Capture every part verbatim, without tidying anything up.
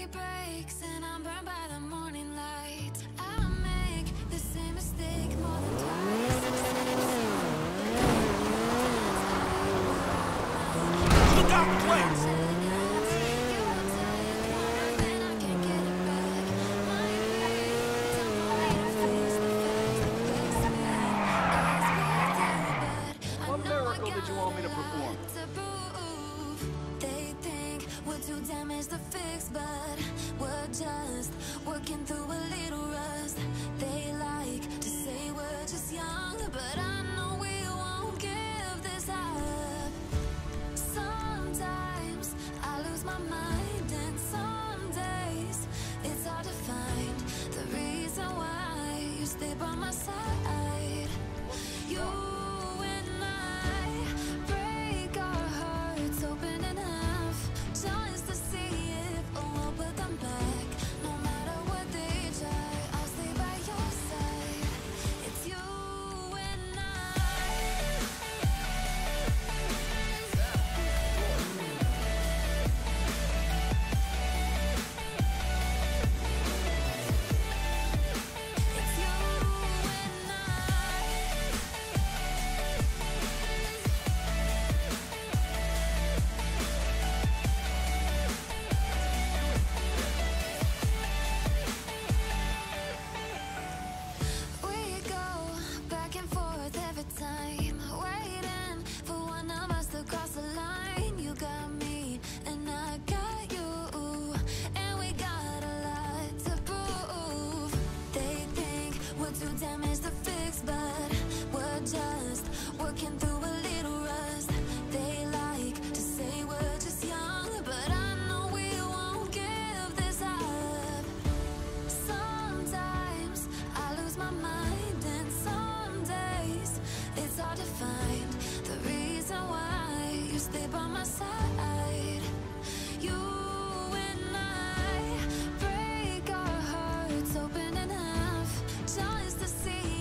day breaks and I'm burned by the morning light. I make the same mistake more than twice. Look out, Clay! What miracle did you want me to perform? They think we're too damaged to fix, but we're just working through a little rust. They like to say we're just young, but I know we won't give this up. Sometimes I lose my mind, and some days it's hard to find the reason why you stay by my side. You and I break our hearts open enough just to see if we'll put them back. No matter what they try, I'll stay by your side. It's you and It's you and we go back and forth every time, waiting for one of us to cross the line. You got me and I got you, and we got a lot to prove. They think we're too damaged to fix, but we're just working through a little rust. They like to say we're just young, but I know we won't give this up. Sometimes I lose my mind, and some days it's hard to find the reason why you stay by my side. You and I break our hearts open enough just to see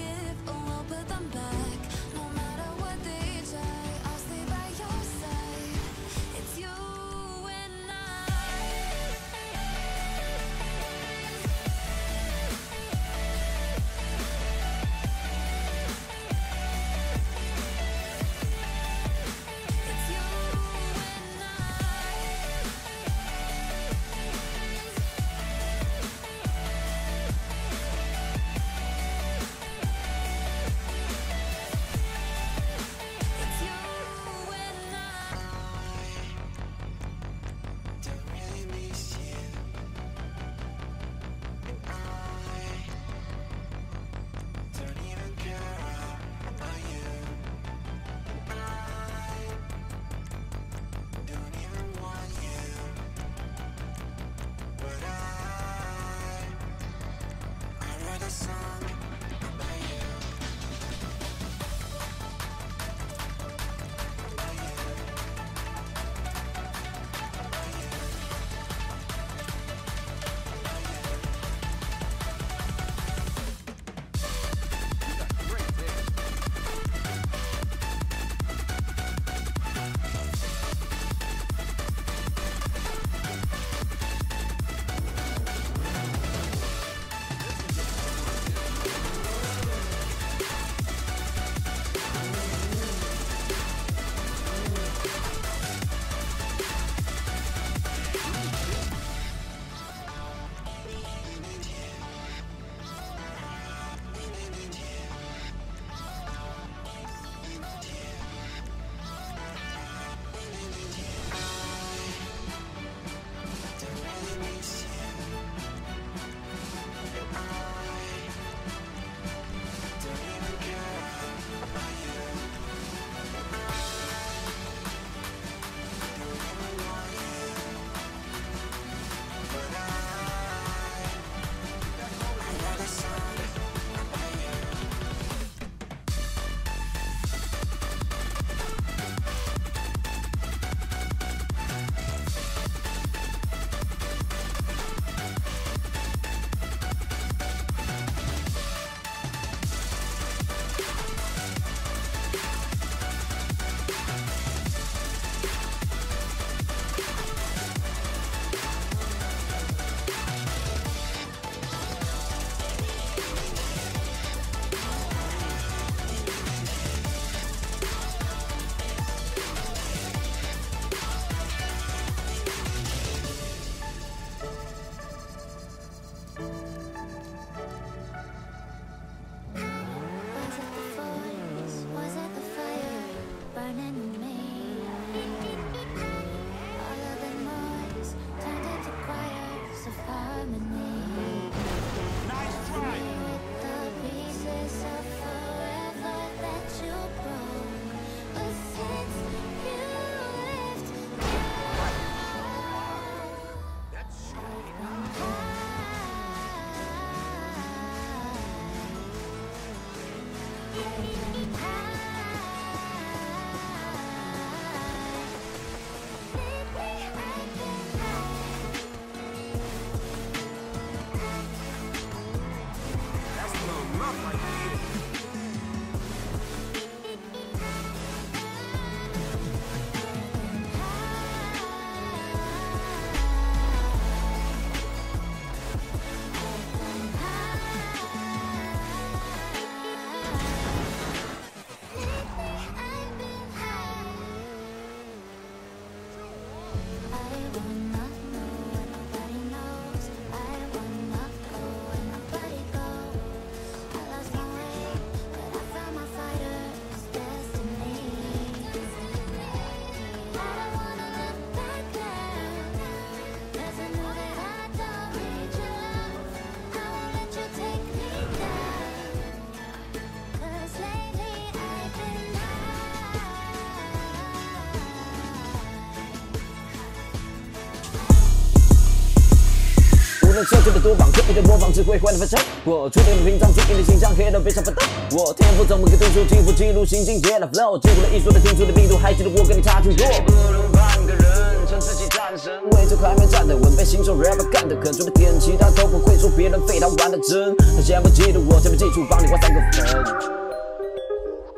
无论设计的多棒，刻意的模仿只会换来反常。我注定平常注定的形象，黑人都被上反倒。我天赋怎么个读书记谱记录心境跌了 flow， 记录了艺术的听出的密度，还记得我跟你差距多。不能半个人称自己战神，为这还没站得稳，被新手 rapper 干得狠，除了点其他都不会说别人非他玩的真。他先不记得我，先不记住，帮你画三个粉。